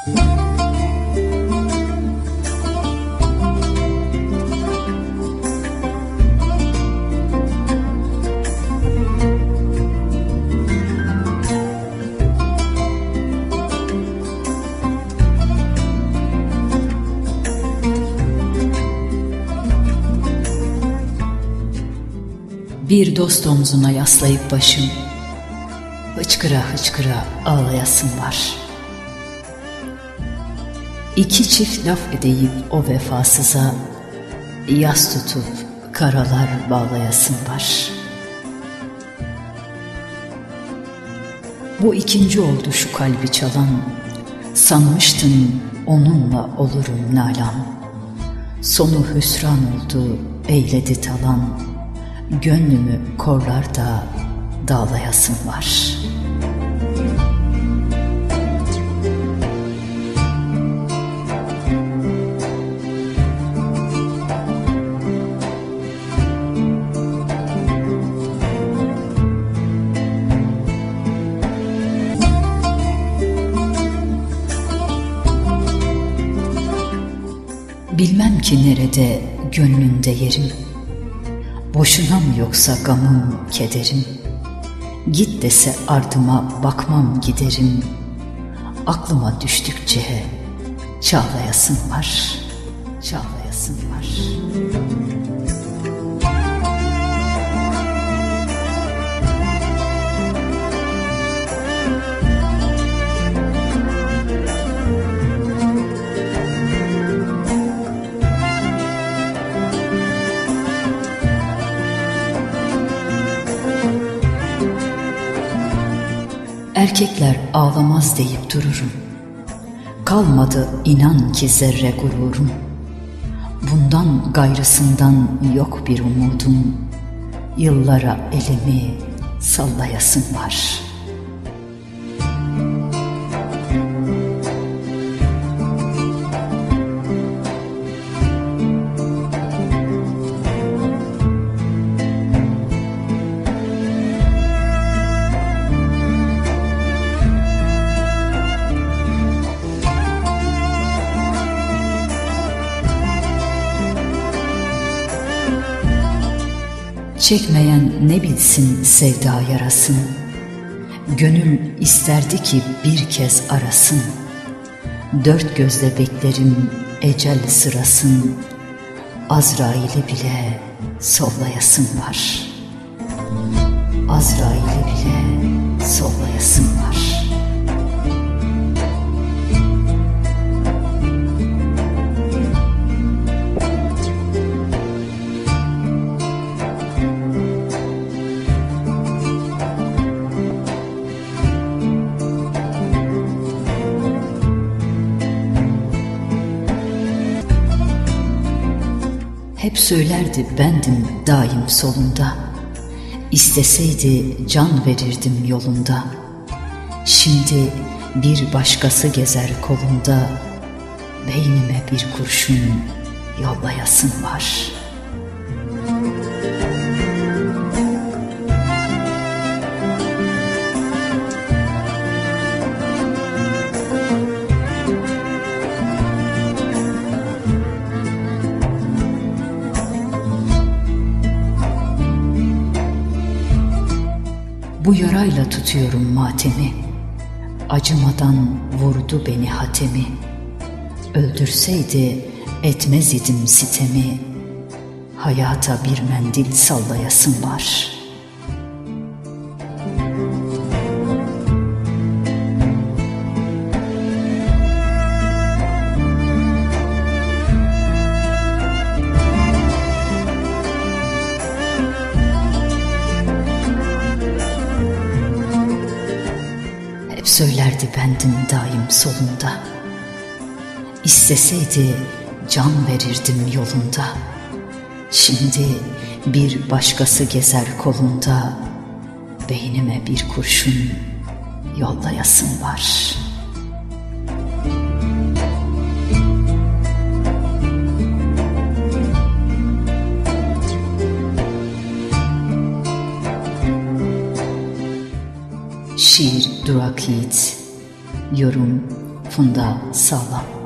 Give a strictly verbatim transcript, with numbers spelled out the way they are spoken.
Bir dost omzuna yaslayıp başım, hıçkıra hıçkıra ağlayasın var. İki çift laf edeyip o vefasıza, yas tutup karalar bağlayasın var. Bu ikinci oldu şu kalbi çalan, sanmıştın onunla olurum nalan. Sonu hüsran oldu, eyledi talan, gönlümü korlarda dağlayasın var. Bilmem ki nerede gönlünde yerim, boşuna mı yoksa gamım, kederim? Git dese ardıma bakmam giderim, aklıma düştükçe çağlayasın var, çağlayasın var. Erkekler ağlamaz deyip dururum, kalmadı inan ki zerre gururum. Bundan gayrısından yok bir umudum, yıllara elimi sallayasın var. Çekmeyen ne bilsin sevda yarasın, gönül isterdi ki bir kez arasın. Dört gözle beklerim ecel sırasın, Azrail'i bile sollayasın var. Azrail'i bile sollayasın var. Hep söylerdi bendim daim solunda, İsteseydi can verirdim yolunda. Şimdi bir başkası gezer kolunda, beynime bir kurşun yollayasın var. Bu yarayla tutuyorum matemi, acımadan vurdu beni hatemi. Öldürseydi etmez idim sitemi, hayata bir mendil sallayasın var. Hep söylerdi bendim daim solunda, İsteseydi can verirdim yolunda. Şimdi bir başkası gezer kolunda, beynime bir kurşun yollayasın var. Şiir Durak Yiğit, yorum funda sağlam.